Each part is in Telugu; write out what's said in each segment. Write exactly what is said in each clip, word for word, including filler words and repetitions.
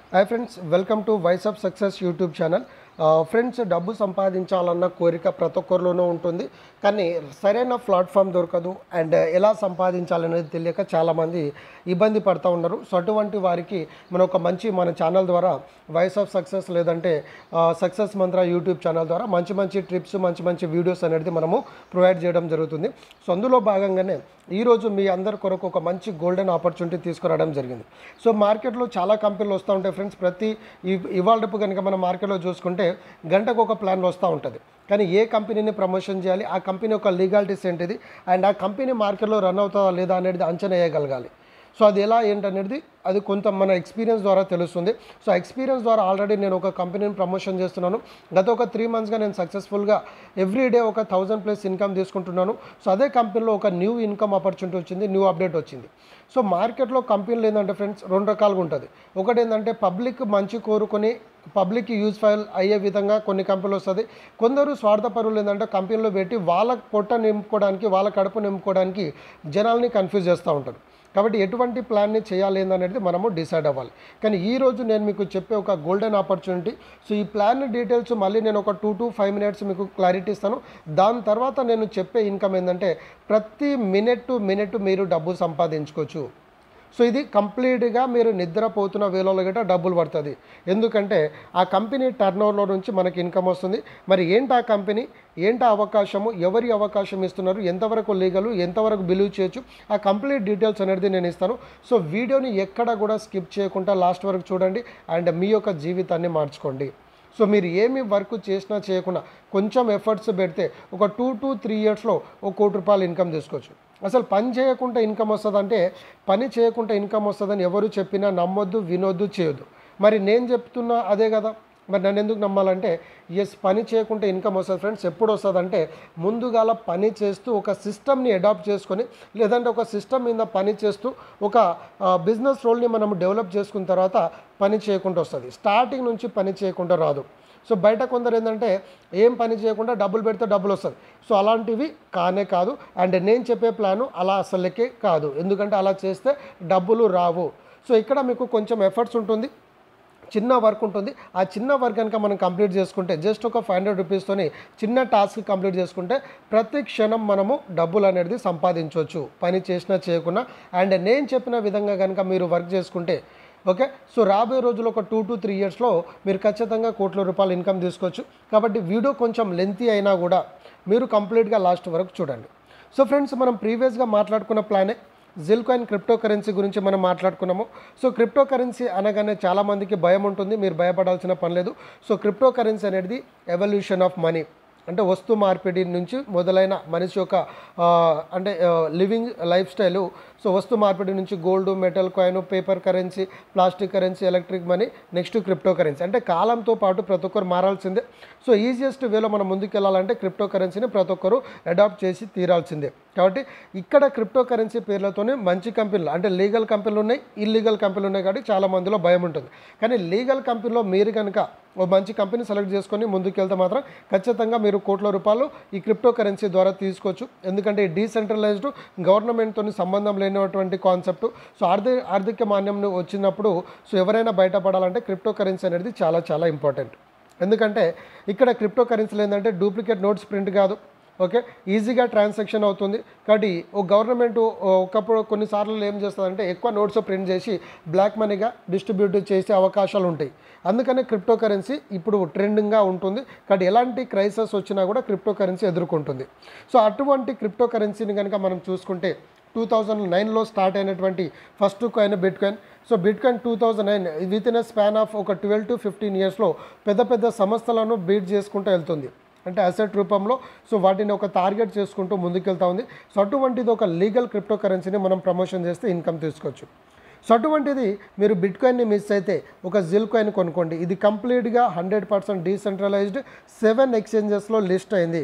Hi friends, welcome to Voice of Success YouTube channel. Friends, డబ్బు సంపాదించాలన్న కోరిక ప్రతి ఒక్కరిలోనూ ఉంటుంది. కానీ సరైన ప్లాట్ఫామ్ దొరకదు అండ్ ఎలా సంపాదించాలనేది తెలియక చాలామంది ఇబ్బంది పడుతూ ఉన్నారు. సో అటువంటి వారికి మన ఒక మంచి మన ఛానల్ ద్వారా వాయిస్ ఆఫ్ సక్సెస్ లేదంటే సక్సెస్ మంత్ర యూట్యూబ్ ఛానల్ ద్వారా మంచి మంచి ట్రిప్స్, మంచి మంచి వీడియోస్ అనేది మనము ప్రొవైడ్ చేయడం జరుగుతుంది. సో అందులో భాగంగానే ఈరోజు మీ అందరి కొరకు ఒక మంచి గోల్డెన్ ఆపర్చునిటీ తీసుకురావడం జరిగింది. సో మార్కెట్లో చాలా కంపెనీలు వస్తూ ఉంటాయి ఫ్రెండ్స్. ప్రతి ఇవాళ రేపు కనుక మనం మార్కెట్లో చూసుకుంటే గంటకు ఒక ప్లాన్ వస్తూ ఉంటుంది. కానీ ఏ కంపెనీని ప్రమోషన్ చేయాలి, ఆ కంపెనీ యొక్క లీగాలిటీస్ ఏంటిది, అండ్ ఆ కంపెనీ మార్కెట్లో రన్ అవుతుందా లేదా అనేది అంచనా వేయగలగాలి. సో అది ఎలా ఏంటనేది అది కొంత మన ఎక్స్పీరియన్స్ ద్వారా తెలుస్తుంది. సో ఎక్స్పీరియన్స్ ద్వారా ఆల్రెడీ నేను ఒక కంపెనీని ప్రమోషన్ చేస్తున్నాను. గత ఒక త్రీ మంత్స్గా నేను సక్సెస్ఫుల్గా ఎవ్రీ డే ఒక థౌజండ్ ప్లస్ ఇన్కమ్ తీసుకుంటున్నాను. సో అదే కంపెనీలో ఒక న్యూ ఇన్కమ్ ఆపర్చునిటీ వచ్చింది, న్యూ అప్డేట్ వచ్చింది. సో మార్కెట్లో కంపెనీలు ఏంటంటే ఫ్రెండ్స్ రెండు రకాలుగా ఉంటుంది. ఒకటి ఏంటంటే పబ్లిక్ మంచి కోరుకొని పబ్లిక్కి యూజ్ఫుల్ అయ్యే విధంగా కొన్ని కంపెనీలు వస్తుంది. కొందరు స్వార్థపరులు ఏంటంటే కంపెనీలో పెట్టి వాళ్ళ పొట్ట నింపుకోవడానికి, వాళ్ళ కడుపు నింపుకోవడానికి జనాల్ని కన్ఫ్యూజ్ చేస్తూ ఉంటారు. కాబట్టి ఎటువంటి ప్లాన్ని చేయాలి అనేది మనము డిసైడ్ అవ్వాలి. కానీ ఈరోజు నేను మీకు చెప్పే ఒక గోల్డెన్ ఆపర్చునిటీ. సో ఈ ప్లాన్ డీటెయిల్స్ మళ్ళీ నేను ఒక టూ టు ఫైవ్ మినిట్స్ మీకు క్లారిటీ ఇస్తాను. దాని తర్వాత నేను చెప్పే ఇన్కమ్ ఏంటంటే ప్రతి మినిట్ టు మినిట్ మీరు డబ్బు సంపాదించుకోవచ్చు. సో ఇది కంప్లీట్గా మీరు నిద్రపోతున్న వేళలో గట్రా డబ్బులు పడుతుంది. ఎందుకంటే ఆ కంపెనీ టర్న్ ఓవర్లో నుంచి మనకి ఇన్కమ్ వస్తుంది. మరి ఏంటి ఆ కంపెనీ, ఏంటి అవకాశము, ఎవరి అవకాశం ఇస్తున్నారు, ఎంతవరకు లీగలు, ఎంతవరకు బిలీవ్ చేయొచ్చు, ఆ కంప్లీట్ డీటెయిల్స్ అనేది నేను ఇస్తాను. సో వీడియోని ఎక్కడ కూడా స్కిప్ చేయకుండా లాస్ట్ వరకు చూడండి అండ్ మీ యొక్క జీవితాన్ని మార్చుకోండి. సో మీరు ఏమి వర్క్ చేసినా చేయకుండా కొంచెం ఎఫర్ట్స్ పెడితే ఒక టూ టు త్రీ ఇయర్స్లో ఒక కోటి రూపాయలు ఇన్కమ్ తీసుకోవచ్చు. అసలు పని చేయకుండా ఇన్కమ్ వస్తుందంటే పని చేయకుండా ఇన్కమ్ వస్తుందని ఎవరు చెప్పినా నమ్మొద్దు, వినొద్దు, చేయొద్దు. మరి నేను చెప్తున్నా అదే కదా, మరి నన్ను ఎందుకు నమ్మాలంటే ఎస్, పని చేయకుండా ఇన్కమ్ వస్తుంది ఫ్రెండ్స్. ఎప్పుడు వస్తుందంటే ముందుగాల పని చేస్తూ ఒక సిస్టమ్ని అడాప్ట్ చేసుకొని, లేదంటే ఒక సిస్టమ్ మీద పని చేస్తూ ఒక బిజినెస్ రోల్ని మనం డెవలప్ చేసుకున్న తర్వాత పని చేయకుండా వస్తుంది. స్టార్టింగ్ నుంచి పని చేయకుండా రాదు. సో బయట కొందరు ఏంటంటే ఏం పని చేయకుండా డబ్బులు పెడితే డబ్బులు వస్తుంది. సో అలాంటివి కానే కాదు. అండ్ నేను చెప్పే ప్లాను అలా అసలుకే కాదు. ఎందుకంటే అలా చేస్తే డబ్బులు రావు. సో ఇక్కడ మీకు కొంచెం ఎఫర్ట్స్ ఉంటుంది, చిన్న వర్క్ ఉంటుంది. ఆ చిన్న వర్క్ కనుక మనం కంప్లీట్ చేసుకుంటే జస్ట్ ఒక ఫైవ్ హండ్రెడ్ రూపీస్తోని చిన్న టాస్క్ కంప్లీట్ చేసుకుంటే ప్రతి క్షణం మనము డబ్బులు అనేది సంపాదించవచ్చు, పని చేసినా చేయకుండా. అండ్ నేను చెప్పిన విధంగా కనుక మీరు వర్క్ చేసుకుంటే ఓకే. సో రాబోయే రోజుల్లో ఒక టూ టు త్రీ ఇయర్స్లో మీరు ఖచ్చితంగా కోట్ల రూపాయలు ఇన్కమ్ తీసుకోవచ్చు. కాబట్టి వీడియో కొంచెం లెంతీ అయినా కూడా మీరు కంప్లీట్గా లాస్ట్ వరకు చూడండి. సో ఫ్రెండ్స్, మనం ప్రీవియస్గా మాట్లాడుకున్న ప్లానే జిల్కాయిన్ క్రిప్టో కరెన్సీ గురించి మనం మాట్లాడుకున్నాము. సో క్రిప్టో కరెన్సీ అనగానే చాలామందికి భయం ఉంటుంది, మీరు భయపడాల్సిన పని లేదు. సో క్రిప్టో కరెన్సీ అనేది ఎవల్యూషన్ ఆఫ్ మనీ, అంటే వస్తు మార్పిడి నుంచి మొదలైన మనిషి యొక్క అంటే లివింగ్ లైఫ్ స్టైలు. సో వస్తు మార్పిడి నుంచి gold, metal coin, paper currency, plastic currency, electric money, next crypto currency. అంటే కాలంతో పాటు ప్రతి ఒక్కరు మారాల్సిందే. సో ఈజియెస్ట్ వేలో మనం ముందుకు వెళ్ళాలంటే క్రిప్టో కరెన్సీని ప్రతి ఒక్కరు అడాప్ట్ చేసి తీరాల్సిందే. కాబట్టి ఇక్కడ క్రిప్టో కరెన్సీ పేర్లతోనే మంచి కంపెనీలు అంటే లీగల్ కంపెనీలు ఉన్నాయి, ఇల్లీగల్ కంపెనీలు ఉన్నాయి. కాబట్టి చాలా మందిలో భయం ఉంటుంది. కానీ లీగల్ కంపెనీలో మీరు కనుక ఓ మంచి కంపెనీ సెలెక్ట్ చేసుకొని ముందుకు వెళ్తే మాత్రం ఖచ్చితంగా మీరు కోట్ల రూపాయలు ఈ క్రిప్టో కరెన్సీ ద్వారా తీసుకోవచ్చు. ఎందుకంటే ఈ డీసెంట్రలైజ్డ్ గవర్నమెంట్తో సంబంధం లేనటువంటి కాన్సెప్ట్. సో ఆర్థిక ఆర్థిక మాన్యం వచ్చినప్పుడు సో ఎవరైనా బయటపడాలంటే క్రిప్టో కరెన్సీ అనేది చాలా చాలా ఇంపార్టెంట్. ఎందుకంటే ఇక్కడ క్రిప్టో కరెన్సీలు ఏంటంటే డూప్లికేట్ నోట్స్ ప్రింట్ కాదు, ఓకే, ఈజీగా ట్రాన్సాక్షన్ అవుతుంది. కాబట్టి ఓ గవర్నమెంట్ ఒకప్పుడు కొన్నిసార్లు ఏం చేస్తుందంటే ఎక్కువ నోట్స్ ప్రింట్ చేసి బ్లాక్ మనీగా డిస్ట్రిబ్యూట్ చేసే అవకాశాలు ఉంటాయి. అందుకనే క్రిప్టో కరెన్సీ ఇప్పుడు ట్రెండింగ్గా ఉంటుంది. కాబట్టి ఎలాంటి క్రైసిస్ వచ్చినా కూడా క్రిప్టో కరెన్సీ ఎదుర్కొంటుంది. సో అటువంటి క్రిప్టో కరెన్సీని కనుక మనం చూసుకుంటే టూ థౌజండ్ నైన్లో స్టార్ట్ అయినటువంటి first coin bitcoin. So bitcoin two thousand nine within a span of ఒక ట్వెల్వ్ టు ఫిఫ్టీన్ ఇయర్స్లో పెద్ద పెద్ద సంస్థలను బీట్ చేసుకుంటూ వెళ్తుంది, అంటే అసెట్ రూపంలో. సో వాటిని ఒక టార్గెట్ చేసుకుంటూ ముందుకెళ్తా ఉంది. సో అటువంటిది ఒక లీగల్ క్రిప్టో కరెన్సీని మనం ప్రమోషన్ చేస్తే ఇన్కమ్ తీసుకోవచ్చు. సో అటువంటిది మీరు బిట్ కాయిన్ని మిస్ అయితే ఒక జిల్ కాయిన్ కొనుక్కోండి. ఇది కంప్లీట్గా హండ్రెడ్ పర్సెంట్ డీసెంట్రలైజ్డ్ సెవెన్ ఎక్స్చేంజెస్లో లిస్ట్ అయింది.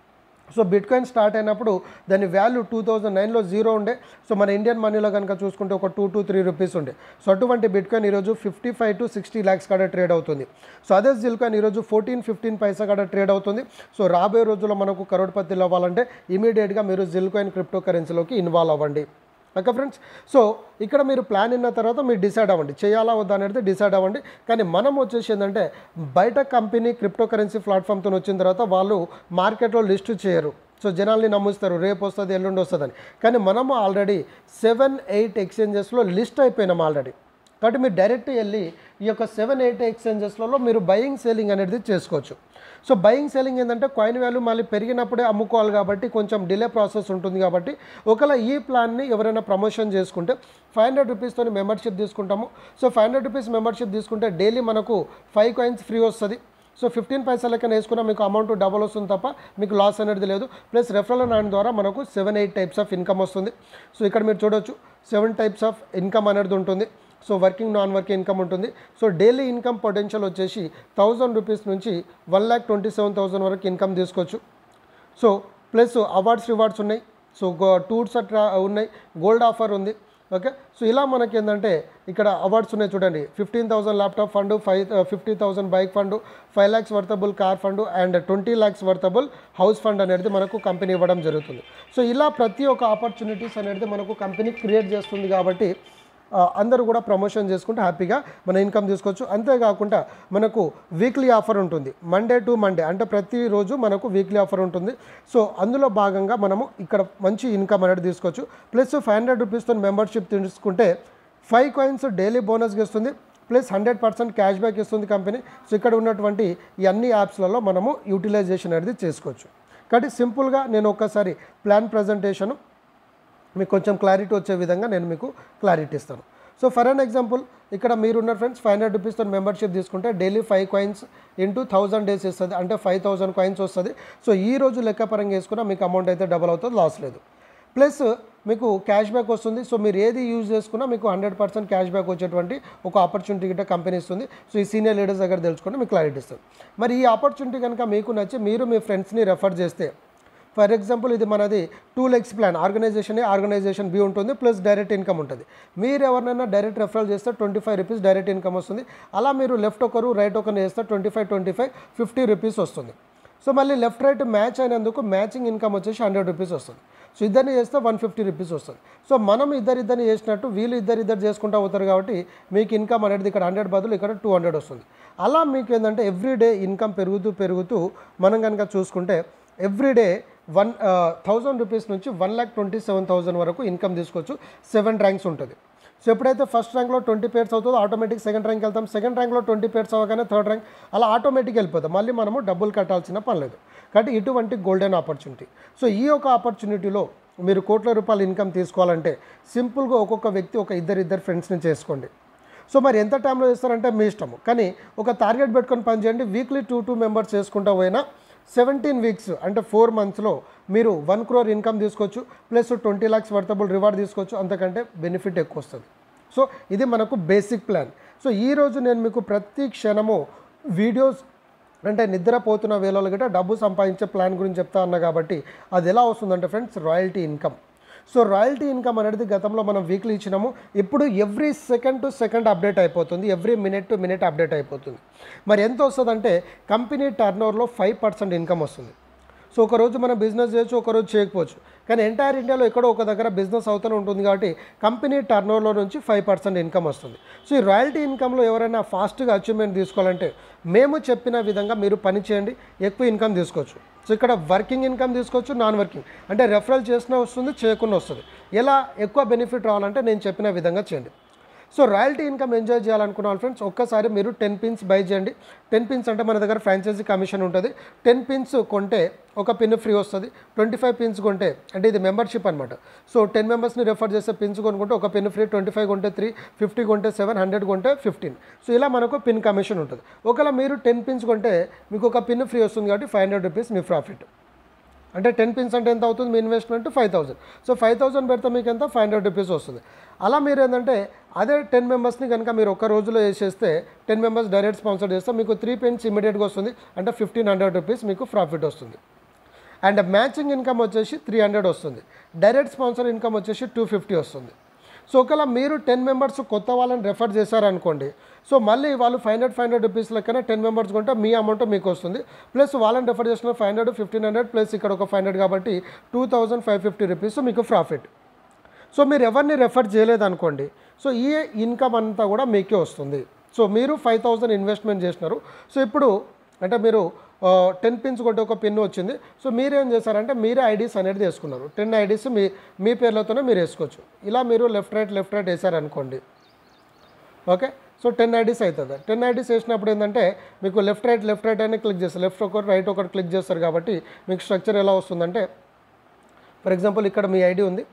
సో బిట్ కాయిన్ స్టార్ట్ అయినప్పుడు దాని వాల్యూ టూ థౌజండ్ నైన్లో జీరో ఉండే. సో మన ఇండియన్ మనీలో కనుక చూసుకుంటే ఒక టూ టు త్రీ రూపీస్ ఉండే. సో అటువంటి బిట్ కాయిన్ ఈరోజు fifty five to sixty lakhs కాడ ట్రేడ్ అవుతుంది. సో అదే జిల్ కాయిన్ ఈరోజు ఫోర్టీన్ ఫిఫ్టీన్ పైసా కాడ ట్రేడ్ అవుతుంది. సో రాబోయే రోజుల్లో మనకు కరోడ్పతిలో అవ్వాలంటే ఇమీడియట్గా మీరు జిల్ కాయిన్ క్రిప్టో కరెన్సీలోకి ఇన్వాల్వ్ అవ్వండి. Okay friends. సో ఇక్కడ మీరు ప్లాన్ అయిన తర్వాత మీరు డిసైడ్ అవ్వండి చేయాలా వద్దా అనేది డిసైడ్ అవ్వండి. కానీ మనం వచ్చేసి ఏంటంటే బయట కంపెనీ క్రిప్టో కరెన్సీ ప్లాట్ఫామ్తో వచ్చిన తర్వాత వాళ్ళు మార్కెట్లో లిస్ట్ చేయరు. సో జనాల్ని నమ్ముస్తారు రేపు వస్తుంది ఎల్లుండి వస్తుందని. కానీ మనము ఆల్రెడీ సెవెన్ ఎయిట్ ఎక్స్చేంజెస్లో లిస్ట్ అయిపోయినాం ఆల్రెడీ. కాబట్టి మీరు డైరెక్ట్ వెళ్ళి ఈ యొక్క సెవెన్ ఎయిట్ ఎక్స్చేంజెస్లలో మీరు బయింగ్ సెల్లింగ్ అనేది చేసుకోవచ్చు. సో బయింగ్ సెల్లింగ్ ఏంటంటే కాయిన్ వాల్యూ మళ్ళీ పెరిగినప్పుడే అమ్ముకోవాలి కాబట్టి కొంచెం డిలే ప్రాసెస్ ఉంటుంది. కాబట్టి ఒకవేళ ఈ ప్లాన్ని ఎవరైనా ప్రమోషన్ చేసుకుంటే ఫైవ్ హండ్రెడ్ రూపీస్తో మెంబర్షిప్ తీసుకుంటాము. So five hundred rupees membership తీసుకుంటే డైలీ మనకు ఫైవ్ కాయిన్స్ ఫ్రీ వస్తుంది. సో ఫిఫ్టీన్ పైసా లెక్కన వేసుకున్నా మీకు అమౌంట్ డబల్ వస్తుంది తప్ప మీకు లాస్ అనేది లేదు. ప్లస్ రెఫరల్ నాన్ ద్వారా మనకు seven eight types of income వస్తుంది. సో ఇక్కడ మీరు చూడొచ్చు సెవెన్ టైప్స్ ఆఫ్ ఇన్కమ్ అనేది ఉంటుంది. So working non working income ఉంటుంది. సో డైలీ ఇన్కమ్ పొటెన్షియల్ వచ్చేసి థౌజండ్ రూపీస్ నుంచి one lakh twenty seven thousand వరకు ఇన్కమ్ తీసుకోవచ్చు. సో ప్లస్ అవార్డ్స్ రివార్డ్స్ ఉన్నాయి. సో టూర్స్ అట్లా ఉన్నాయి. గోల్డ్ ఆఫర్ ఉంది. ఓకే. సో ఇలా మనకి ఏంటంటే ఇక్కడ అవార్డ్స్ ఉన్నాయి చూడండి. Fifteen thousand laptop fund, five fifty thousand bike fund, five lakhs worthable car fund and twenty lakhs worthable house fund అనేది మనకు కంపెనీ ఇవ్వడం జరుగుతుంది. సో ఇలా ప్రతి ఒక్క ఆపర్చునిటీస్ అనేది మనకు కంపెనీ క్రియేట్ చేస్తుంది. కాబట్టి అందరూ కూడా ప్రమోషన్ చేసుకుంటే హ్యాపీగా మన ఇన్కమ్ తీసుకోవచ్చు. అంతేకాకుండా మనకు వీక్లీ ఆఫర్ ఉంటుంది. మండే టు మండే అంటే ప్రతిరోజు మనకు వీక్లీ ఆఫర్ ఉంటుంది. సో అందులో భాగంగా మనము ఇక్కడ మంచి ఇన్కమ్ అనేది తీసుకోవచ్చు. ప్లస్ ఫైవ్ హండ్రెడ్ రూపీస్తో మెంబర్షిప్ తీసుకుంటే ఫైవ్ కాయిన్స్ డైలీ బోనస్గా ఇస్తుంది. Plus hundred percent cash back ఇస్తుంది కంపెనీ. సో ఇక్కడ ఉన్నటువంటి ఈ అన్ని యాప్స్లలో మనము యూటిలైజేషన్ అనేది చేసుకోవచ్చు. కాబట్టి సింపుల్గా నేను ఒక్కసారి ప్లాన్ ప్రజెంటేషను మీకు కొంచెం క్లారిటీ వచ్చే విధంగా నేను మీకు క్లారిటీ ఇస్తాను. సో ఫర్ అన్ ఎగ్జాంపుల్ ఇక్కడ మీరున్న ఫ్రెండ్స్ ఫైవ్ హండ్రెడ్ రూపీస్తో మెంబర్షిప్ తీసుకుంటే daily five coins into thousand days ఇస్తుంది. అంటే ఫైవ్ థౌసండ్ కాయిన్స్ వస్తుంది. సో ఈ రోజు లెక్కపరంగా వేసుకున్నా మీకు అమౌంట్ అయితే డబల్ అవుతుంది, లాస్ లేదు. ప్లస్ మీకు క్యాష్ బ్యాక్ వస్తుంది. సో మీరు ఏది యూజ్ చేసుకున్నా మీకు హండ్రెడ్ పర్సెంట్ క్యాష్ బ్యాక్ వచ్చేటువంటి ఒక ఆపర్చునిటీ గిట్ట కంపెనీ ఇస్తుంది. సో ఈ సీనియర్ లీడర్స్ దగ్గర తెలుసుకుంటే మీకు క్లారిటీ ఇస్తుంది. మరి ఈ ఆపర్చునిటీ కనుక మీకు నచ్చి మీరు మీ ఫ్రెండ్స్ని రెఫర్ చేస్తే ఫర్ ఎగ్జాంపుల్ ఇది మనది two legs plan. Organization A organization B ఉంటుంది. ప్లస్ డైరెక్ట్ ఇన్కమ్ ఉంటుంది. మీరు ఎవరినైనా డైరెక్ట్ రెఫరల్ చేస్తే twenty five rupees direct income వస్తుంది. అలా మీరు లెఫ్ట్ ఒకరు రైట్ ఒకరు చేస్తే twenty five twenty five fifty rupees వస్తుంది. సో మళ్ళీ లెఫ్ట్ రైట్ మ్యాచ్ అయినందుకు మ్యాచింగ్ ఇన్కమ్ వచ్చేసి హండ్రెడ్ రూపీస్ వస్తుంది. సో ఇద్దరిని చేస్తే వన్ ఫిఫ్టీ రూపీస్ వస్తుంది. సో మనం ఇద్దరిద్దరిని చేసినట్టు వీళ్ళు ఇద్దరు ఇద్దరు చేసుకుంటూ అవుతారు. కాబట్టి మీకు ఇన్కమ్ అనేది ఇక్కడ హండ్రెడ్ బదులు ఇక్కడ టూ హండ్రెడ్ వస్తుంది. అలా మీకు ఏంటంటే ఎవ్రీడే ఇన్కమ్ పెరుగుతూ పెరుగుతూ మనం కనుక చూసుకుంటే ఎవ్రీడే వన్ థౌజండ్ రూపీస్ నుంచి one lakh twenty seven thousand వరకు ఇన్కమ్ తీసుకోవచ్చు. సెవెన్ ర్యాంక్స్ ఉంటుంది. సో ఎప్పుడైతే ఫస్ట్ ర్యాంక్లో ట్వంటీ పేర్స్ అవుతుందో ఆటోమేటిక్ సెకండ్ ర్యాంక్ వెళ్తాం. సెకండ్ ర్యాంక్లో ట్వంటీ పేర్స్ అవ్వగానే థర్డ్ ర్యాంక్, అలా ఆటోమేటిక్ వెళ్ళిపోతాం. మళ్ళీ మనము డబ్బులు కట్టాల్సిన పని లేదు. కాబట్టి ఇటువంటి గోల్డెన్ ఆపర్చునిటీ. సో ఈ యొక్క ఆపర్చునిటీలో మీరు కోట్ల రూపాయల ఇన్కమ్ తీసుకోవాలంటే సింపుల్గా ఒక్కొక్క వ్యక్తి ఒక ఇద్దరు ఇద్దరు ఫ్రెండ్స్ని చేసుకోండి. సో మరి ఎంత టైంలో చేస్తారంటే మీ ఇష్టము. కానీ ఒక టార్గెట్ పెట్టుకొని పని చేయండి. వీక్లీ టూ టూ మెంబర్స్ చేసుకుంటూ పోయినా సెవెంటీన్ వీక్స్ అంటే ఫోర్ మంత్స్లో మీరు వన్ క్రోర్ ఇన్కమ్ తీసుకోవచ్చు. Plus twenty lakhs worthable reward తీసుకోవచ్చు. అంతకంటే బెనిఫిట్ ఎక్కువ వస్తుంది. సో ఇది మనకు బేసిక్ ప్లాన్. సో ఈరోజు నేను మీకు ప్రతి క్షణము వీడియోస్ అంటే నిద్రపోతున్న వేళలో గట్రా డబ్బు సంపాదించే ప్లాన్ గురించి చెప్తా ఉన్నా. కాబట్టి అది ఎలా వస్తుందంటే friends royalty income. So royalty income అనేది గతంలో మనం వీక్లీ ఇచ్చినాము. ఇప్పుడు every second to second update అయిపోతుంది. Every minute to minute update అయిపోతుంది. మరి ఎంత వస్తుందంటే కంపెనీ టర్న్ ఓవర్లో ఫైవ్ పర్సెంట్ ఇన్కమ్ వస్తుంది. సో ఒకరోజు మనం బిజినెస్ చేయొచ్చు, ఒకరోజు చేయకపోవచ్చు. కానీ ఎంటైర్ ఇండియాలో ఎక్కడో ఒక దగ్గర బిజినెస్ అవుతూనే ఉంటుంది. కాబట్టి కంపెనీ టర్న్ ఓవర్లో నుంచి ఫైవ్ పర్సెంట్ ఇన్కమ్ వస్తుంది. సో ఈ రాయల్టీ ఇన్కమ్లో ఎవరైనా ఫాస్ట్గా అచీవ్మెంట్ తీసుకోవాలంటే మేము చెప్పిన విధంగా మీరు పని చేయండి, ఎక్కువ ఇన్కమ్ తీసుకోవచ్చు. సో ఇక్కడ వర్కింగ్ ఇన్కమ్ తీసుకోవచ్చు, నాన్ వర్కింగ్ అంటే రెఫరల్ చేసినా వస్తుంది, చేయకుండా వస్తుంది. ఎలా ఎక్కువ బెనిఫిట్ రావాలంటే నేను చెప్పిన విధంగా చేయండి. సో రాయల్టీ ఇన్కమ్ ఎంజాయ్ చేయాలనుకున్నాను ఫ్రెండ్స్, ఒక్కసారి మీరు టెన్ పిన్స్ బై చేయండి. టెన్ పిన్స్ అంటే మన దగ్గర ఫ్రాంచైజీ కమిషన్ ఉంటుంది. టెన్ పిన్స్ కొంటే ఒక పిన్ ఫ్రీ వస్తుంది. ట్వంటీ ఫైవ్ పిన్స్ కొంటే అంటే ఇది మెంబర్షిప్ అనమాట. సో టెన్ మెంబర్స్ని రెఫర్ చేస్తే పిన్స్ కొనుక్కుంటే ఒక పిన్ ఫ్రీ. ట్వంటీ ఫైవ్ కొంటే త్రీ, ఫిఫ్టీ కొంటే సెవెన్, హండ్రెడ్ కొంటే ఫిఫ్టీన్. సో ఇలా మనకు పిన్ కమిషన్ ఉంటుంది. ఒకవేళ మీరు టెన్ పిన్స్ కొంటే మీకు ఒక పిన్ ఫ్రీ వస్తుంది. కాబట్టి ఫైవ్ హండ్రెడ్ రూపీస్ మీ ప్రాఫిట్. అంటే టెన్ పిన్స్ అంటే ఎంత అవుతుంది మీ investment? Five thousand. So five thousand పెడితే మీకు ఎంత? ఫైవ్ హండ్రెడ్ రూపీస్ వస్తుంది. అలా మీరు ఏంటంటే అదే టెన్ మెంబర్స్ని కనుక మీరు ఒక రోజులో వేసేస్తే టెన్ మెంబర్స్ డైరెక్ట్ స్పాన్సర్ చేస్తే మీకు త్రీ పిన్స్ ఇమీడియట్గా వస్తుంది. అంటే ఫిఫ్టీన్ హండ్రెడ్ రూపీస్ మీకు ప్రాఫిట్ వస్తుంది. అండ్ మ్యాచింగ్ ఇన్కమ్ వచ్చేసి త్రీ హండ్రెడ్ వస్తుంది. డైరెక్ట్ స్పాన్సర్ ఇన్కమ్ వచ్చేసి టూ ఫిఫ్టీ వస్తుంది. సో ఒకవేళ మీరు టెన్ మెంబర్స్ కొత్త వాళ్ళని రెఫర్ చేశారనుకోండి, సో మళ్ళీ వాళ్ళు five hundred five hundred rupees లెక్కన టెన్ మెంబర్స్ కొంటే మీ అమౌంట్ మీకు వస్తుంది. ప్లస్ వాళ్ళని రెఫర్ చేసిన five hundred fifteen hundred plus ఇక్కడ ఒక ఫైవ్ హండ్రెడ్ కాబట్టి two thousand five fifty rupees మీకు ప్రాఫిట్. సో మీరు ఎవరిని రెఫర్ చేయలేదనుకోండి, సో ఈ ఇన్కమ్ అంతా కూడా మీకే వస్తుంది. సో మీరు ఫైవ్ థౌజండ్ ఇన్వెస్ట్మెంట్ చేసినారు. సో ఇప్పుడు అంటే మీరు టెన్ పిన్స్ కొట్టి ఒక పిన్ వచ్చింది. సో మీరేం చేశారంటే మీరే ఐడీస్ అనేది వేసుకున్నారు. టెన్ ఐడీస్ మీ మీ పేర్లతోనే మీరు వేసుకోవచ్చు. ఇలా మీరు లెఫ్ట్ రైట్ లెఫ్ట్ రైట్ వేసారనుకోండి, ఓకే. సో టెన్ ఐడీస్ అవుతుంది. టెన్ ఐడీస్ వేసినప్పుడు ఏంటంటే మీకు లెఫ్ట్ రైట్ లెఫ్ట్ రైట్ అని క్లిక్ చేస్తారు. లెఫ్ట్ ఒకటి రైట్ ఒకటి క్లిక్ చేస్తారు. కాబట్టి మీకు స్ట్రక్చర్ ఎలా వస్తుందంటే, ఫర్ ఎగ్జాంపుల్ ఇక్కడ మీ ఐడి ఉంది,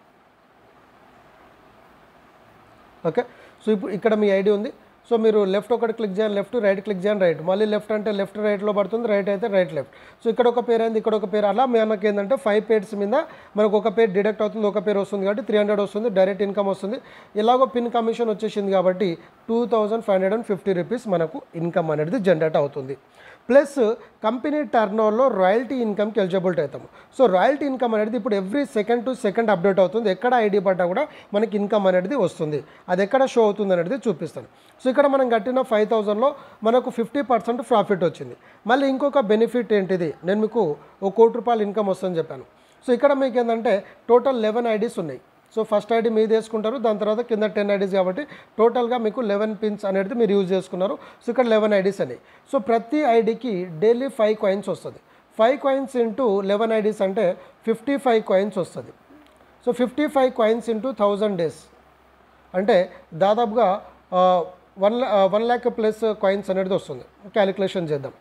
ఓకే. సో ఇప్పుడు ఇక్కడ మీ ఐడి ఉంది. సో మీరు లెఫ్ట్ ఒకటి క్లిక్ చేయండి లెఫ్ట్, రైట్ క్లిక్ చేయండి రైట్, మళ్ళీ లెఫ్ట్ అంటే లెఫ్ట్ రైట్లో పడుతుంది, రైట్ అయితే రైట్ లెఫ్ట్. సో ఇక్కడ ఒక పేరు అయింది, ఇక్కడ ఒక పేరు, అలా మనకి ఏంటంటే ఫైవ్ పేర్స్ మీద మనకు ఒక పేరు డిడక్ట్ అవుతుంది, ఒక పేరు వస్తుంది. కాబట్టి త్రీ హండ్రెడ్ వస్తుంది, డైరెక్ట్ ఇన్కమ్ వస్తుంది. ఇలాగో పిన్ కమిషన్ వచ్చేసింది కాబట్టి two thousand five hundred and fifty rupees మనకు ఇన్కమ్ అనేది జనరేట్ అవుతుంది. ప్లస్ కంపెనీ టర్నోవర్లో రాయల్టీ ఇన్కమ్కి ఎలిజిబిలిటీ అవుతాము. సో రాయల్టీ ఇన్కమ్ అనేది ఇప్పుడు every second to second update అవుతుంది. ఎక్కడ ఐడి పడ్డా కూడా మనకి ఇన్కమ్ అనేది వస్తుంది. అది ఎక్కడ షో అవుతుంది అనేది చూపిస్తాను. సో ఇక్కడ మనం కట్టిన ఫైవ్ థౌజండ్లో మనకు ఫిఫ్టీ పర్సెంట్ ప్రాఫిట్ వచ్చింది. మళ్ళీ ఇంకొక బెనిఫిట్ ఏంటిది, నేను మీకు ఒక కోటి రూపాయలు ఇన్కమ్ వస్తుందని చెప్పాను. సో ఇక్కడ మీకు ఏంటంటే టోటల్ లెవెన్ ఐడీస్ ఉన్నాయి. సో ఫస్ట్ ఐడి మీరు తీసుకుంటారు, దాని తర్వాత కింద టెన్ ఐడీస్ కాబట్టి టోటల్గా మీకు లెవెన్ పిన్స్ అనేది మీరు యూజ్ చేసుకున్నారు. సో ఇక్కడ లెవెన్ ఐడీస్ అని. సో ప్రతి ఐడికి డైలీ ఫైవ్ కాయిన్స్ వస్తుంది. Five coins into eleven IDs అంటే ఫిఫ్టీ ఫైవ్ కాయిన్స్ వస్తుంది. So fifty five coins into thousand days అంటే దాదాపుగా one one lakh plus coins అనేది వస్తుంది. క్యాలిక్యులేషన్ చేద్దాం,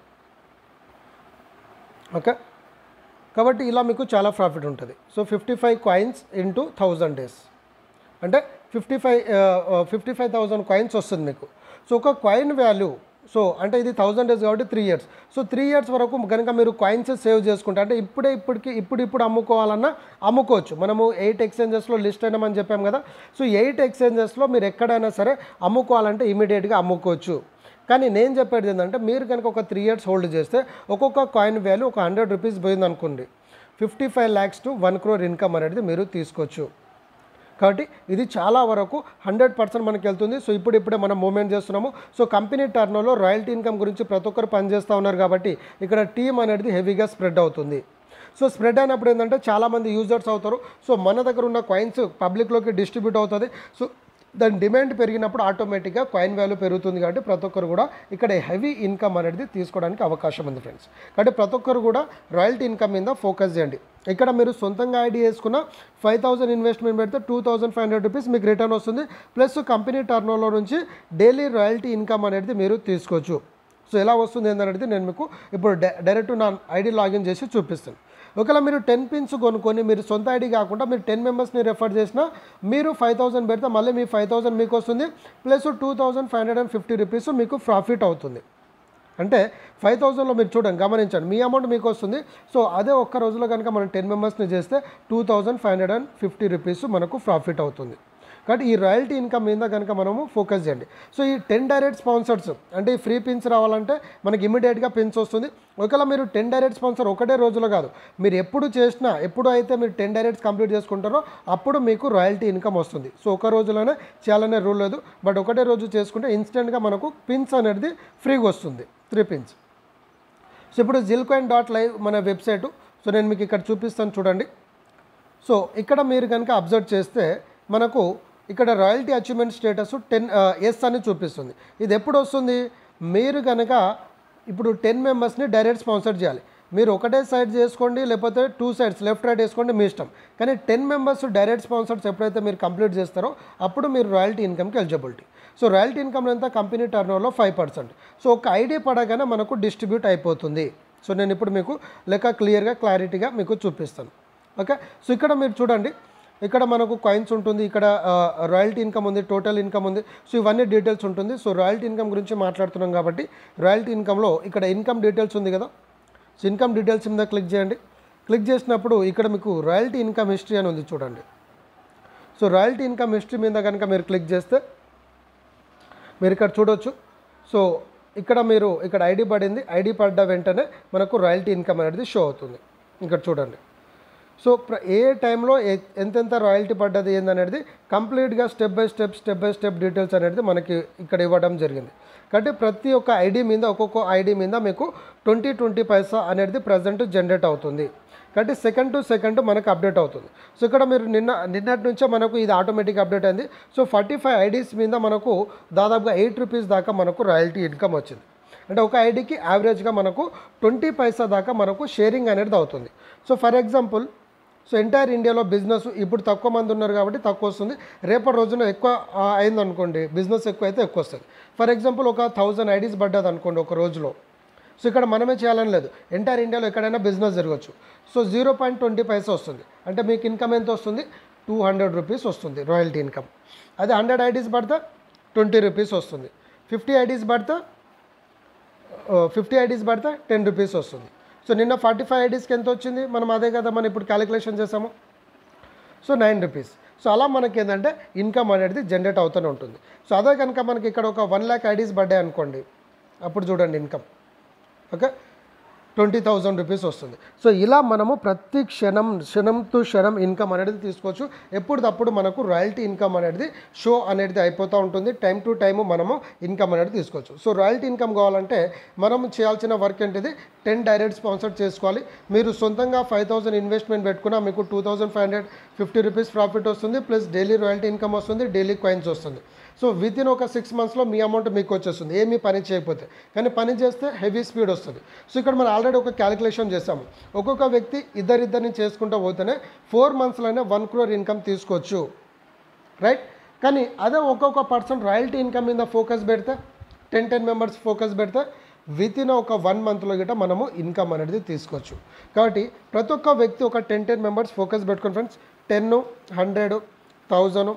ఓకే. కాబట్టి ఇలా మీకు చాలా ప్రాఫిట్ ఉంటుంది. So fifty five coins into thousand days అంటే fifty five fifty five thousand coins వస్తుంది మీకు. సో ఒక కాయిన్ వాల్యూ, సో అంటే ఇది థౌజండ్ డేస్ కాబట్టి three years. So three years వరకు కనుక మీరు కాయిన్స్ సేవ్ చేసుకుంటే, అంటే ఇప్పుడే ఇప్పటికి ఇప్పుడు ఇప్పుడు అమ్ముకోవాలన్నా అమ్ముకోవచ్చు. మనము ఎయిట్ ఎక్స్చేంజెస్లో లిస్ట్ అయినామని చెప్పాం కదా. సో ఎయిట్ ఎక్స్చేంజెస్లో మీరు ఎక్కడైనా సరే అమ్ముకోవాలంటే ఇమీడియట్గా అమ్ముకోవచ్చు. కానీ నేను చెప్పేది ఏంటంటే, మీరు కనుక ఒక త్రీ ఇయర్స్ హోల్డ్ చేస్తే ఒక్కొక్క కాయిన్ వాల్యూ ఒక హండ్రెడ్ రూపీస్ పోయింది అనుకోండి, fifty five lakhs to one crore income అనేది మీరు తీసుకోవచ్చు. కాబట్టి ఇది చాలా వరకు హండ్రెడ్ పర్సెంట్ మనకి వెళ్తుంది. సో ఇప్పుడు ఇప్పుడే మనం మూవ్మెంట్ చేస్తున్నాము. సో కంపెనీ టర్నోలో రాయల్టీ ఇన్కమ్ గురించి ప్రతి ఒక్కరు పనిచేస్తూ ఉన్నారు కాబట్టి ఇక్కడ టీమ్ అనేది హెవీగా స్ప్రెడ్ అవుతుంది. సో స్ప్రెడ్ అయినప్పుడు ఏంటంటే చాలామంది యూజర్స్ అవుతారు. సో మన దగ్గర ఉన్న కాయిన్స్ పబ్లిక్లోకి డిస్ట్రిబ్యూట్ అవుతుంది. సో దాని డిమాండ్ పెరిగినప్పుడు ఆటోమేటిక్గా కాయిన్ వాల్యూ పెరుగుతుంది. కాబట్టి ప్రతి ఒక్కరు కూడా ఇక్కడ హెవీ ఇన్కమ్ అనేది తీసుకోవడానికి అవకాశం ఉంది ఫ్రెండ్స్. కాబట్టి ప్రతి ఒక్కరు కూడా రాయల్టీ ఇన్కమ్ మీద ఫోకస్ చేయండి. ఇక్కడ మీరు సొంతంగా ఐడి వేసుకున్న ఫైవ్ థౌసండ్ ఇన్వెస్ట్మెంట్ పెడితే two thousand five hundred rupees మీకు రిటర్న్ వస్తుంది. ప్లస్ కంపెనీ టర్నోలో నుంచి డైలీ రాయల్టీ ఇన్కమ్ అనేది మీరు తీసుకోవచ్చు. సో ఎలా వస్తుంది ఏంటనేది నేను మీకు ఇప్పుడు డైరెక్ట్ నా ఐడి లాగిన్ చేసి చూపిస్తాను. ఒకవేళ మీరు టెన్ పిన్స్ కొనుక్కొని మీరు సొంత ఐడి కాకుండా మీరు టెన్ మెంబర్స్ని రెఫర్ చేసినా మీరు ఫైవ్ థౌసండ్ పెడితే మళ్ళీ మీ ఫైవ్ థౌసండ్ మీకు వస్తుంది. Plus two thousand five hundred and fifty rupees మీకు ప్రాఫిట్ అవుతుంది. అంటే ఫైవ్ థౌసండ్లో మీరు చూడండి, గమనించండి, మీ అమౌంట్ మీకు వస్తుంది. సో అదే ఒక్క రోజులో కనుక మనం టెన్ మెంబర్స్ని చేస్తే two thousand five hundred and fifty rupees మనకు ప్రాఫిట్ అవుతుంది. కాబట్టి ఈ రాయల్టీ ఇన్కమ్ మీద కనుక మనము ఫోకస్ చేయండి. సో ఈ టెన్ డైరెక్ట్ స్పాన్సర్స్ అంటే ఈ ఫ్రీ పిన్స్ రావాలంటే మనకి ఇమీడియట్గా పిన్స్ వస్తుంది. ఒకవేళ మీరు టెన్ డైరెక్ట్ స్పాన్సర్ ఒకటే రోజులో కాదు, మీరు ఎప్పుడు చేసినా ఎప్పుడు అయితే మీరు టెన్ డైరెక్ట్స్ కంప్లీట్ చేసుకుంటారో అప్పుడు మీకు రాయల్టీ ఇన్కమ్ వస్తుంది. సో ఒక రోజులోనే చేయాలనే రూల్ లేదు, బట్ ఒకటే రోజు చేసుకుంటే ఇన్స్టెంట్గా మనకు పిన్స్ అనేది ఫ్రీగా వస్తుంది, త్రీ పిన్స్. సో ఇప్పుడు జిల్కాయిన్ డాట్ లైవ్ మన వెబ్సైటు. సో నేను మీకు ఇక్కడ చూపిస్తాను చూడండి. సో ఇక్కడ మీరు కనుక అబ్జర్వ్ చేస్తే మనకు ఇక్కడ royalty achievement status ten S అని చూపిస్తుంది. ఇది ఎప్పుడు వస్తుంది, మీరు కనుక ఇప్పుడు టెన్ మెంబర్స్ని డైరెక్ట్ స్పాన్సర్ చేయాలి. మీరు ఒకటే సైడ్ చేసుకోండి, లేకపోతే టూ సైడ్స్ లెఫ్ట్ రైట్ వేసుకోండి, మీ ఇష్టం. కానీ టెన్ మెంబర్స్ డైరెక్ట్ స్పాన్సర్స్ ఎప్పుడైతే మీరు కంప్లీట్ చేస్తారో అప్పుడు మీరు రాయల్టీ ఇన్కమ్కి ఎలిజిబిలిటీ. సో రాయల్టీ ఇన్కమ్ ఎంత, కంపెనీ టర్నోవర్లో ఫైవ్ పర్సెంట్. సో ఒక ఐడి పడగానే మనకు డిస్ట్రిబ్యూట్ అయిపోతుంది. సో నేను ఇప్పుడు మీకు లెక్క క్లియర్గా క్లారిటీగా మీకు చూపిస్తాను, ఓకే. సో ఇక్కడ మీరు చూడండి, ఇక్కడ మనకు కాయిన్స్ ఉంటుంది, ఇక్కడ రాయల్టీ ఇన్కమ్ ఉంది, టోటల్ ఇన్కమ్ ఉంది. సో ఇవన్నీ డీటెయిల్స్ ఉంటుంది. సో రాయల్టీ ఇన్కమ్ గురించి మాట్లాడుతున్నాం కాబట్టి రాయల్టీ ఇన్కమ్లో ఇక్కడ ఇన్కమ్ డీటెయిల్స్ ఉంది కదా. సో ఇన్కమ్ డీటెయిల్స్ మీద క్లిక్ చేయండి. క్లిక్ చేసినప్పుడు ఇక్కడ మీకు రాయల్టీ ఇన్కమ్ హిస్టరీ అని ఉంది చూడండి. సో రాయల్టీ ఇన్కమ్ హిస్టరీ మీద కనుక మీరు క్లిక్ చేస్తే మీరు ఇక్కడ చూడవచ్చు. సో ఇక్కడ మీరు ఇక్కడ ఐడి పడింది, ఐడి పడ్డ వెంటనే మనకు రాయల్టీ ఇన్కమ్ అనేది షో అవుతుంది. ఇక్కడ చూడండి. సో ప్ర ఏ టైంలో ఎంతెంత రాయల్టీ పడ్డది ఏందనేది కంప్లీట్గా step by step step by step details అనేది మనకి ఇక్కడ ఇవ్వడం జరిగింది. కాబట్టి ప్రతి ఒక్క ఐడి మీద ఒక్కొక్క ఐడి మీద మీకు ట్వంటీ ట్వంటీ పైసా అనేది ప్రజెంట్ జనరేట్ అవుతుంది. కాబట్టి సెకండ్ టు సెకండ్ మనకు అప్డేట్ అవుతుంది. సో ఇక్కడ మీరు నిన్న నిన్నటి నుంచే మనకు ఇది ఆటోమేటిక్ అప్డేట్ అయింది. సో ఫార్టీ ఫైవ్ ఐడీస్ మీద మనకు దాదాపుగా ఎయిట్ రూపీస్ దాకా మనకు రాయల్టీ ఇన్కమ్ వచ్చింది. అంటే ఒక ఐడికి యావరేజ్గా మనకు ట్వంటీ పైసా దాకా మనకు షేరింగ్ అనేది అవుతుంది. So for example so entire ఇండియాలో బిజినెస్ ఇప్పుడు తక్కువ మంది ఉన్నారు కాబట్టి తక్కువ వస్తుంది. రేపటి రోజున ఎక్కువ అయిందనుకోండి, బిజినెస్ ఎక్కువ అయితే ఎక్కువ వస్తుంది. ఫర్ ఎగ్జాంపుల్ ఒక థౌజండ్ ఐడీస్ పడ్డది అనుకోండి ఒక రోజులో. సో ఇక్కడ మనమే చేయాలని లేదు, ఎంటైర్ ఇండియాలో ఎక్కడైనా బిజినెస్ జరగవచ్చు. So zero point twenty paisa వస్తుంది. అంటే మీకు ఇన్కమ్ ఎంత వస్తుంది? టూ హండ్రెడ్ రూపీస్ వస్తుంది రాయల్టీ ఇన్కమ్. అదే హండ్రెడ్ ఐడీస్ పడితే ట్వంటీ రూపీస్ వస్తుంది. ఫిఫ్టీ ఐడీస్ పడితే ఫిఫ్టీ ఐడీస్ పడితే టెన్ రూపీస్ వస్తుంది. సో నిన్న ఫార్టీ ఫైవ్ ఐడీస్కి ఎంత వచ్చింది? మనం అదే కదా మనం ఇప్పుడు క్యాలిక్యులేషన్ చేసాము. So nine rupees. సో అలా మనకి ఏంటంటే ఇన్కమ్ అనేది జనరేట్ అవుతూనే ఉంటుంది. సో అదే కనుక మనకి ఇక్కడ ఒక వన్ ల్యాక్ ఐడీస్ పడ్డాయి అనుకోండి, అప్పుడు చూడండి income okay twenty thousand rupees వస్తుంది. సో ఇలా మనము ప్రతి క్షణం క్షణం టు క్షణం ఇన్కమ్ అనేది తీసుకోవచ్చు. ఎప్పటికప్పుడు మనకు రాయల్టీ ఇన్కమ్ అనేది షో అనేది అయిపోతూ ఉంటుంది. టైం టు టైము మనము ఇన్కమ్ అనేది తీసుకోవచ్చు. సో రాయల్టీ ఇన్కమ్ కావాలంటే మనం చేయాల్సిన వర్క్ ఏంటిది? టెన్ డైరెక్ట్ స్పాన్సర్ చేసుకోవాలి. మీరు సొంతంగా ఫైవ్ థౌసండ్ ఇన్వెస్ట్మెంట్ పెట్టుకున్నా మీకు two thousand five hundred fifty rupees profit వస్తుంది. ప్లస్ డైలీ రాయల్టీ ఇన్కమ్ వస్తుంది, డైలీ కాయిన్స్ వస్తుంది. సో విత్ ఇన్ ఒక సిక్స్ మంత్స్లో మీ అమౌంట్ మీకు వచ్చేస్తుంది, ఏమీ పని చేయకపోతే. కానీ పని చేస్తే హెవీ స్పీడ్ వస్తుంది. సో ఇక్కడ మనం ఆల్రెడీ ఒక క్యాలిక్యులేషన్ చేసాము. ఒక్కొక్క వ్యక్తి ఇద్దరిద్దరిని చేసుకుంటూ పోతేనే ఫోర్ మంత్స్లోనే వన్ క్రోర్ ఇన్కమ్ తీసుకోవచ్చు, రైట్? కానీ అదే ఒక్కొక్క పర్సన్ రాయల్టీ ఇన్కమ్ మీద ఫోకస్ పెడితే, టెన్ టెన్ మెంబర్స్ ఫోకస్ పెడితే విత్ ఇన్ ఒక వన్ మంత్లో గిట్ట మనము ఇన్కమ్ అనేది తీసుకోవచ్చు. కాబట్టి ప్రతి ఒక్క వ్యక్తి ఒక టెన్ టెన్ మెంబర్స్ ఫోకస్ పెట్టుకోండి friends. Ten hundred thousand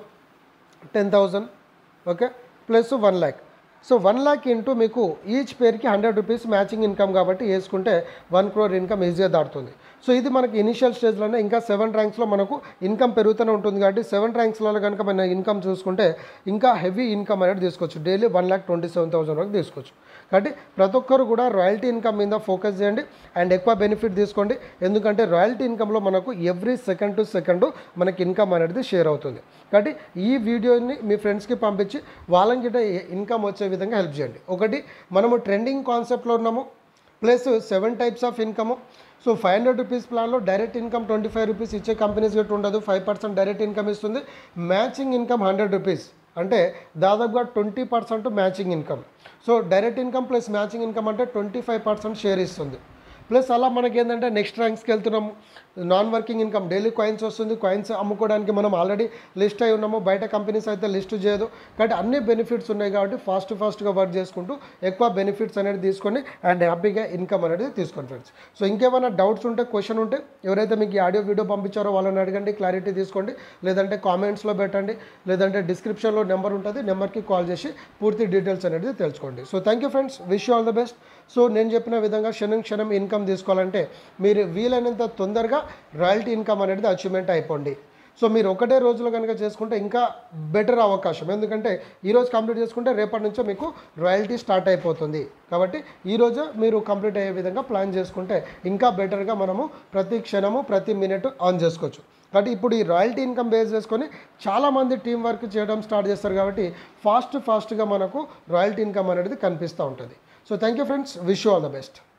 ten thousand okay plus one lakh. So one lakh into మీకు ఈచ్ పేర్కి హండ్రెడ్ రూపీస్ మ్యాచింగ్ ఇన్కమ్ కాబట్టి వేసుకుంటే వన్ క్రోర్ ఇన్కమ్ ఈజీగా దాటుతుంది. సో ఇది మనకి ఇనిషియల్ స్టేజ్లోనే, ఇంకా సెవెన్ ర్యాంక్స్లో మనకు ఇన్కమ్ పెరుగుతూనే ఉంటుంది. కాబట్టి సెవెన్ ర్యాంక్స్లో కనుక మన ఇన్కమ్ చూసుకుంటే ఇంకా హెవీ ఇన్కమ్ అనేది తీసుకోవచ్చు. Daily one lakh twenty seven thousand వరకు తీసుకోవచ్చు. కాబట్టి ప్రతి ఒక్కరు కూడా రాయల్టీ ఇన్కమ్ మీద ఫోకస్ చేయండి అండ్ ఎక్కువ బెనిఫిట్ తీసుకోండి. ఎందుకంటే రాయల్టీ ఇన్కమ్లో మనకు ఎవ్రీ సెకండ్ టు సెకండ్ మనకి ఇన్కమ్ అనేది షేర్ అవుతుంది. కాబట్టి ఈ వీడియోని మీ ఫ్రెండ్స్కి పంపించి వాళ్ళకి గిట్ట ఇన్కమ్ వచ్చే విధంగా హెల్ప్ చేయండి. ఒకటి, మనము ట్రెండింగ్ కాన్సెప్ట్లో ఉన్నాము, plus seven types of income. So five hundred rupees ప్లాన్లో direct income twenty five rupees ఇచ్చే కంపెనీస్ గట్టు ఉండదు, ఫైవ్ పర్సెంట్ డైరెక్ట్ ఇన్కమ్ ఇస్తుంది. మ్యాచింగ్ ఇన్కమ్ హండ్రెడ్ రూపీస్ అంటే దాదాపుగా twenty percent matching income. So direct income plus matching income అంటే ట్వంటీ ఫైవ్ పర్సెంట్ షేర్ ఇస్తుంది. ప్లస్ అలా మనకి ఏంటంటే నెక్స్ట్ ర్యాంక్స్కి వెళ్తున్నాము. Non working income, daily coins వస్తుంది. కాయిన్స్ అమ్ముకోవడానికి మనం ఆల్రెడీ లిస్ట్ అయి ఉన్నాము, బయట కంపెనీస్ అయితే లిస్ట్ చేయదు. కాబట్టి అన్ని బెనిఫిట్స్ ఉన్నాయి కాబట్టి ఫాస్ట్ ఫాస్ట్గా వర్క్ చేసుకుంటూ ఎక్కువ బెనిఫిట్స్ అనేది తీసుకొని అండ్ హ్యాపీగా ఇన్కమ్ అనేది తీసుకోండి ఫ్రెండ్స్. సో ఇంకేమైనా డౌట్స్ ఉంటే, క్వశ్చన్ ఉంటే ఎవరైతే మీకు ఈ ఆడియో వీడియో పంపించారో వాళ్ళని అడగండి, క్లారిటీ తీసుకోండి. లేదంటే కామెంట్స్లో పెట్టండి, లేదంటే డిస్క్రిప్షన్లో నెంబర్ ఉంటుంది, నెంబర్కి కాల్ చేసి పూర్తి డీటెయిల్స్ అనేది తెలుసుకోండి. So thank you friends, wish you all the best. So నేను చెప్పిన విధంగా క్షణం క్షణం ఇన్కమ్ తీసుకోవాలంటే మీరు వీలైనంత తొందరగా రాయల్టీ ఇన్కమ్ అనేది అచీవ్మెంట్ అయిపోండి. సో మీరు ఒకటే రోజులో కనుక చేసుకుంటే ఇంకా బెటర్ అవకాశం. ఎందుకంటే ఈరోజు కంప్లీట్ చేసుకుంటే రేపటి నుంచో మీకు రాయల్టీ స్టార్ట్ అయిపోతుంది. కాబట్టి ఈరోజు మీరు కంప్లీట్ అయ్యే విధంగా ప్లాన్ చేసుకుంటే ఇంకా బెటర్గా మనము ప్రతి క్షణము ప్రతి మినిట్ ఆన్ చేసుకోవచ్చు. కాబట్టి ఇప్పుడు ఈ రాయల్టీ ఇన్కమ్ బేస్ చేసుకొని చాలామంది టీం వర్క్ చేయడం స్టార్ట్ చేస్తారు. కాబట్టి ఫాస్ట్ ఫాస్ట్గా మనకు రాయల్టీ ఇన్కమ్ అనేది కనిపిస్తూ ఉంటుంది. So thank you friends, wish you all the best.